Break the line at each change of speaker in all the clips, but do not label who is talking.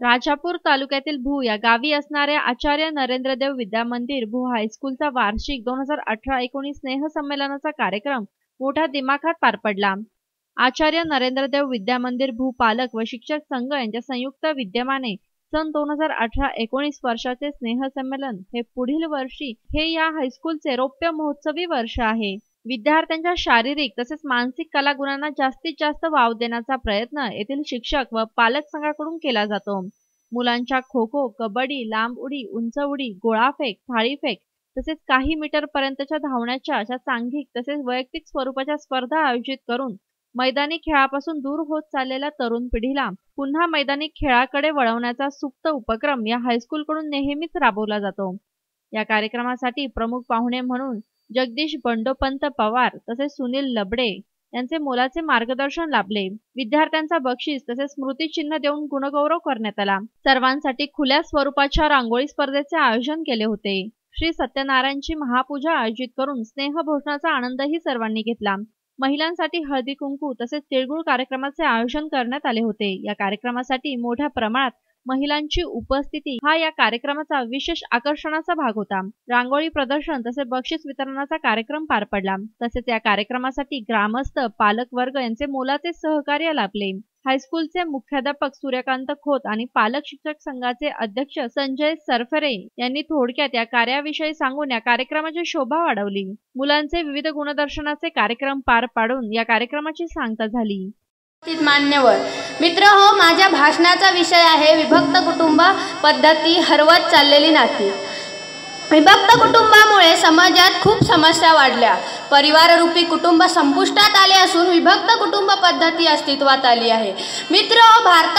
राजापूर तालुक्यातील भू या गावी असणाऱ्या आचार्य नरेंद्रदेव विद्या मंदिर भू हायस्कूलचा वार्षिक 2018-19 स्नेहसंमेलनाचा कार्यक्रम मोठ्या दिमाखात पार पडला। आचार्य नरेंद्रदेव विद्या मंदिर भू पालक व शिक्षक संघ यांच्या संयुक्त विद्यमाने सन 2018-19 वर्षाचे स्नेहसंमेलन हे पुढील वर्षी हे या हायस्कूलचे रौप्य महोत्सवी वर्ष आहे। विद्यार्थ्यांच्या शारीरिक तसेच मानसिक कलागुणांना जास्तीत जास्त वाव देण्याचा प्रयत्न येथील शिक्षक व पालक संघाकडून केला जातो। मुलांच्या खो खो, कबड्डी, लांब उडी, उंच उडी, गोळाफेक, थाळीफेक तसेच काही मीटर पर्यंतच्या धावण्याच्या अशा सांघिक तसेच वैयक्तिक स्वरूपाच्या स्पर्धा आयोजित करून मैदानी खेळापासून दूर होत चाललेल्या तरुण पिढीला पुन्हा मैदानी खेळाकडे वळवण्याचा सुप्त उपक्रम या हायस्कूलकडून नेहमीच राबवला जातो। या कार्यक्रमासाठी प्रमुख पाहुणे म्हणून जगदीश बंडोपंत पवार तसेच सुनील लबडे यांचे मोलाचे मार्गदर्शन लाभले। विद्यार्थ्यांचा बक्षीस तसेच स्मृतिचिन्ह देऊन गुणगौरव करण्यात आला। सर्वांसाठी खुल्या स्वरूपाच्या रांगोळी स्पर्धेचे आयोजन केले होते। श्री सत्यनारायणची महापूजा आयोजित करून स्नेहभोजनाचा आनंदही सर्वांनी घेतला। महिलांसाठी हळदी कुंकू तसेच तिळगुळ कार्यक्रमाचे आयोजन करण्यात आले होते। या कार्यक्रमासाठी मोठ्या प्रमाणात महिलांची उपस्थिती हा या कार्यक्रमाचा विशेष आकर्षणाचा भाग होता। रांगोळी प्रदर्शन तसेच बक्षीस वितरणाचा कार्यक्रम पार पडला। तसेच या कार्यक्रमासाठी ग्रामस्थ, पालक वर्ग यांचे मोलाचे सहकार्य लाभले। हायस्कूलचे मुख्याध्यापक सूर्यकांत खोत आणि पालक शिक्षक संघाचे अध्यक्ष संजय सरफरे यांनी थोडक्यात या कार्याविषयी सांगून या कार्यक्रमाची शोभा वाढवली। मुलांचे विविध गुणदर्शनाचे कार्यक्रम पार पाडून या कार्यक्रमाची सांगता झाली।
मान्यवर मित्र हो, माझ्या भाषणाचा विषय आहे विभक्त कुटुंब पद्धती हरवत चाललेली नाती। विभक्त कुटुंबामुळे समाजात खूप समस्या वाढल्या। परिवाररूपी कुटुंब संपुष्टात आले असून विभक्त कुटुंब पद्धती अस्तित्वात आली आहे। मित्र हो,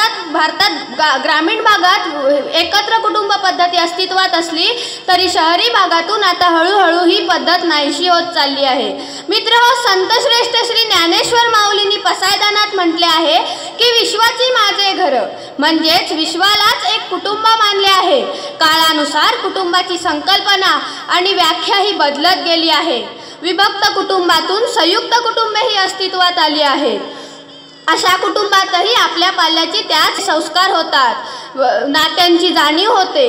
भारतात ग्रामीण भागात एकत्र कुटुंब पद्धती अस्तित्वात असली तरी शहरी भागातून आता हळूहळू ही पद्धत नाहीशी होत चालली आहे। मित्र हो, संतश्रेष्ठ श्री ज्ञानेश्वर माऊलींनी पसायदानात म्हटले आहे की विश्वाची माझे घर, म्हणजेच विश्वालाच एक कुटुंब मानले आहे। काळानुसार कुटुंबाची संकल्पना आणि व्याख्या ही बदलत गेली आहे। विभक्त कुटुंबातून संयुक्त कुटुंबेही अस्तित्वात आली आहेत। अशा कुटुंबातही आपल्या पाल्याची त्याच संस्कार होतात, नात्यांची जाणीव होते।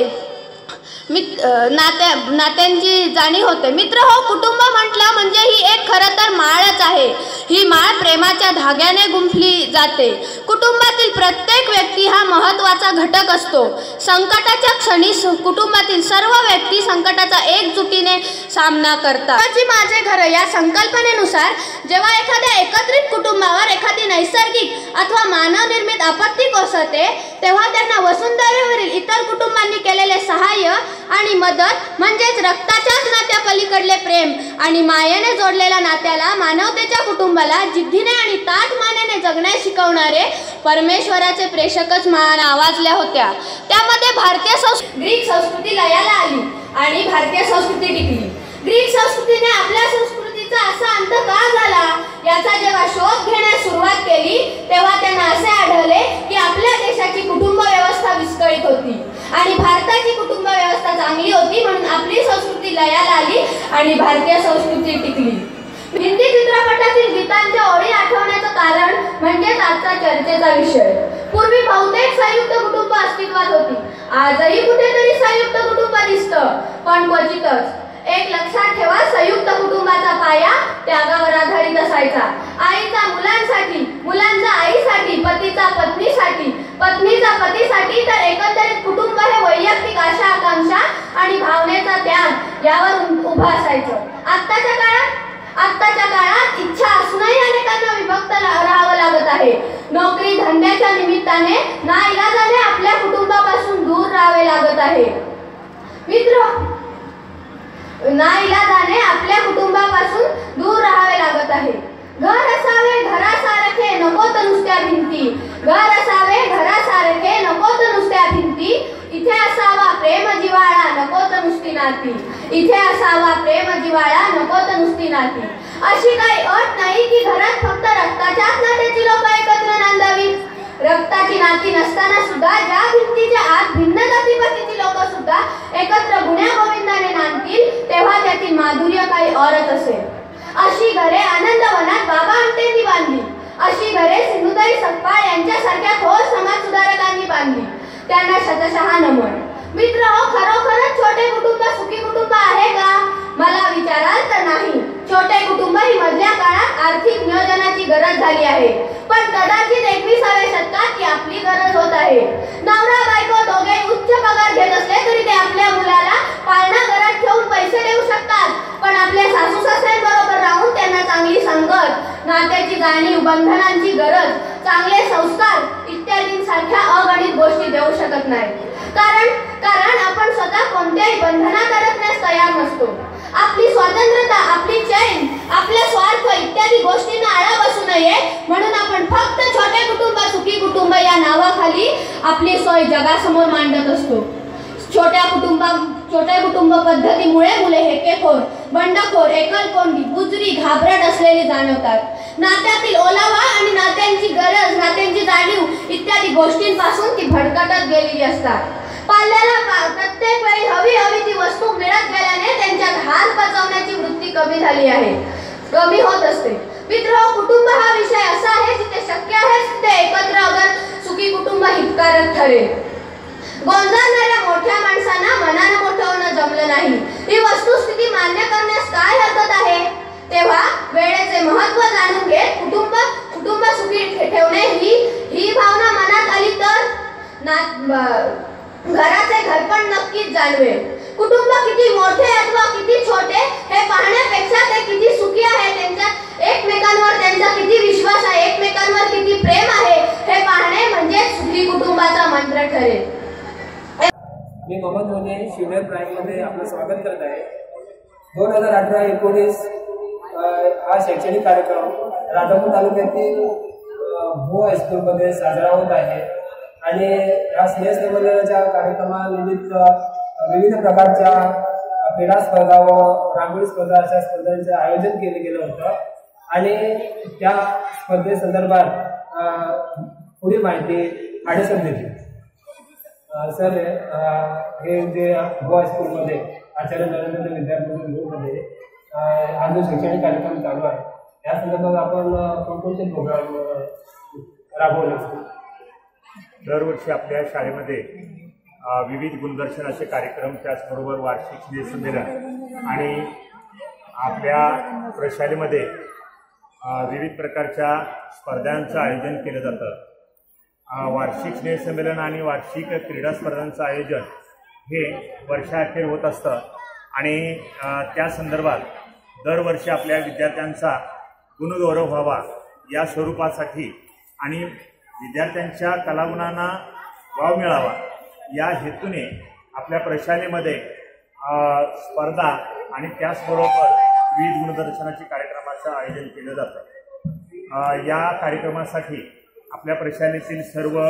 नात्यांची जाणीव होते। मित्र हो, कुटुंब म्हटलं म्हणजे ही एक खरं तर माळच आहे। ही माळ प्रेमाच्या धाग्याने गुंफली जाते। कुटुंबातील प्रत्येक व्यक्ती हा महत्त्वाचा घटक असतो। संकटाच्या क्षणी कुटुंबातील सर्व व्यक्ती संकटाचा एकजुटीने सामना करतात। माझे घर या संकल्पनेनुसार जेव्हा एखाद्या एकत्रित कुटुंबावर एखादी नैसर्गिक अथवा मानवनिर्मित आपत्ती कोसळते तेव्हा त्यांना वसुंधरेवरील इतर कुटुंबांनी केलेले सहाय्य आणि मदत म्हणजेच रक्ताच्याच नात्या पलीकडले प्रेम आणि मायेने जोडलेल्या नात्याला, मानवतेच्या कुटुंबाला जिद्दीने आणि ताठ मानेने जगण्यास शिकवणारे परमेश्वराचे प्रेषकच महान आवाजल्या होत्या। त्यामध्ये ग्रीक संस्कृती लयाला आली आणि भारतीय संस्कृती टिकली। ग्रीक संस्कृतीने आपल्या संस्कृतीचा असा अंत का झाला याचा जेव्हा शोध घेण्यास सुरुवात केली तेव्हा त्यांना असे आढळले की आपल्या देशाची कुटुंब व्यवस्था विस्कळीत होती आणि भारताची कुटुंब व्यवस्था चांगली होती, म्हणून आपली संस्कृती लयाला आली आणि भारतीय संस्कृती टिकली। हिंदी चित्रपटातील गीतांच्या ओळी आठवण्याचं कारण म्हणजेच आजचा चर्चेचा विषय। पूर्वी बहुतेक संयुक्त कुटुंब अस्तित्वात होती। आजही कुठेतरी संयुक्त कुटुंब दिसतं, पण क्वचितच। एक लक्षात ठेवा, संयुक्त कुटुंबाचा पाया त्यागावर आधारित असायचा। आईचा मुलांसाठी, मुलांचा आईसाठी, पतीचा पत्नीसाठी, पत्नीचा पतीसाठी, तर एकंदरीत कुटुंब हे वैयक्तिक आशा आकांक्षा आणि भावनेचा त्याग यावर उभा असायचं। आत्ताच्या काळात इच्छा असूनही अनेकांना विभक्त राहावं लागत आहे। नोकरी धंद्याच्या निमित्ताने नाईलाजाने आपल्या कुटुंबापासून दूर राहावे लागत आहे। मित्र, नाईलाजाने आपल्या कुटुंबापासून दूर राहावे लागत आहे। घर असावे घरासारखे, नको तर नुसत्या भिंती। घर असावे घरासारखे, नको तर नुसत्या भिंती। इथे असावा प्रेम जिव्हाळा, नको तर नुसती नाती। इथे असावा प्रेम जिव्हाळा, नको तर नुसती नाती। अशी काही अट नाही की घरात फक्त रक्ताच्याच नात्याची लोक एकत्र नांदावीत। रक्ताची नाती नसताना सुद्धा ज्या भिंतीच्या आत भिन्न जातीपातीची लोक सुद्धा एकत्र गुण्या गोविंदाने नांदतील तेव्हा त्यातील माधुर्य काही औरच असेल। अशी घरे आनंदवनात बाबा आमटेंनी बांधली। अशी घरे सिंधुताई सपकाळ यांच्यासारख्या थोर समाज सुधारकांनी बांधली। त्यांना शतशः नमन. मित्र हो, खरोखरच छोटे कुटुंब सुखी कुटुंब आहे का? मला विचाराल तर नाही. छोटे कुटुंब ही मधल्या काळात आर्थिक नियोजनाची गरज झाली आहे, पण कदाचित 21व्या शतकात ती आपली गरज होत आहे. नवरा बायको दोघे उच्च पगार घेत असले तरी ते आपल्या मुलाला पाळणा घरात ठेवून पैसे देऊ शकतात, पण आपल्या सासू सासऱ्यांबरोबर राहून त्यांना चांगली संगत, नात्याची जाणीव, बंधनांची गरज, चांगले संस्कार इत्यादींसारख्या अगणित गोष्टी देऊ शकत नाही. कारण आपण स्वतः कोणत्याही बंधनात अडकण्यास तयार नसतो. आपली स्वातंत्र्यता, आपली चैन, आपला स्वार्थ इत्यादी गोष्टींना आळा बसू नये म्हणून आपण फक्त छोटे कुटुंब सुखी कुटुंब या नावाखाली आपली सोय जगासमोर मांडत असतो. छोट्या कुटुंब पद्धतीमुळे मुले हेकेखोर, बंडखोर, एकलकोंडी, बुजरी, घाबरट असलेली जाणवतात. नात्यातील ओलावा आणि नात्यांची गरज, नात्यांची जाणीव इत्यादी गोष्टींपासून ती भडकटत गेलेली असतात. पाल्याला प्रत्येक वेळी हवी ती वस्तू मिळत गेल्याने त्यांच्यात हात पचवण्याची वृत्ती कमी होत असते. मित्र, कुटुंब हा विषय असा आहे जिथे शक्य आहे तिथे एकत्र अगर सुखी कुटुंब हितकारक ठरेल. गोंजारणाऱ्या मोठ्या माणसांना मनानं मोठं होणं जमलं नाही. ही वस्तुस्थिती मान्य करण्यास काय हरकत आहे? तेव्हा वेळेचे महत्त्व जाणून घेत कुटुंब सुखी ठेवणे ही भावना मनात आली तर घराचे घरपण नक्कीच जाणवेल. कुटुंब किती मोठे अथवा किती छोटे हे पाहण्यापेक्षा ते किती सुखी आहे, त्यांच्यात एकमेकांवर त्यांचा किती विश्वास आहे, एकमेकांवर किती प्रेम आहे हे पाहणे म्हणजे सुखी कुटुंबाचा मंत्र ठरेल.
मी मोहम्मद मोने शिवनेर प्राईममध्ये आपलं स्वागत करत आहे. 2018-19 हा शैक्षणिक कार्यक्रम राजापूर तालुक्यातील भू हायस्कूलमध्ये साजरा होत आहे आणि या स्नेहसंमेलनाच्या कार्यक्रमानिमित्त विविध प्रकारच्या क्रीडा स्पर्धा व रांगोळी स्पर्धा अशा स्पर्धांचे आयोजन केले गेलं होतं आणि त्या स्पर्धेसंदर्भात पुढील माहिती आडेसर देतील. सर, हे जे भू हायस्कूलमध्ये आचार्य नरेंद्र विद्यापीठ भूमध्ये हा जो शैक्षणिक कार्यक्रम चालू आहे या संदर्भात आपण कोणकोणते प्रोग्राम राबवले असतील?
दरवर्षी आपल्या शाळेमध्ये विविध गुणदर्शन असे कार्यक्रम, त्याचबरोबर वार्षिक स्नेहसंमेलन आणि आपल्या प्रशालेमध्ये विविध प्रकारच्या स्पर्धांचं आयोजन केलं जातं. वार्षिक स्नेहसंमेलन आणि वार्षिक क्रीडा स्पर्धांचं आयोजन हे वर्षाअखेर होत असतं आणि त्या संदर्भात दरवर्षी आपल्या विद्यार्थ्यांचा गुणगौरव व्हावा या स्वरूपासाठी आणि विद्यार्थ्यांच्या कलागुणांना वाव मिळावा या हेतूने आपल्या प्रशालेमध्ये स्पर्धा आणि त्याचबरोबर विविध गुणदर्शनाची कार्यक्रमाचं आयोजन केलं जातं. या कार्यक्रमासाठी आपल्या प्रशालेतील सर्व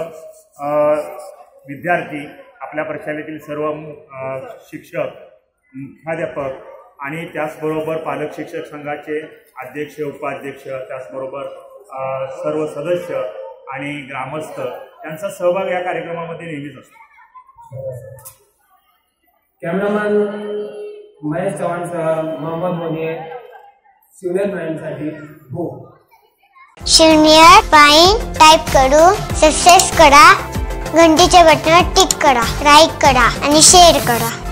विद्यार्थी, आपल्या प्रशालेतील सर्व शिक्षक, मुख्याध्यापक आणि त्याचबरोबर पालक शिक्षक संघाचे अध्यक्ष, उपाध्यक्ष, त्याचबरोबर सर्व सदस्य आणि ग्रामस्थ यांचा सहभाग या कार्यक्रमामध्ये नेहमीच असतो.
कॅमेरामॅन महेश चव्हाणसह मोहम्मद मोने, शिवनेर प्राईमसाठी भू.
शिवनेर प्राईम टाईप करून सबस्क्राईब करा, घंटीच्या बटनावर टिक करा, लाईक करा आणि शेअर करा.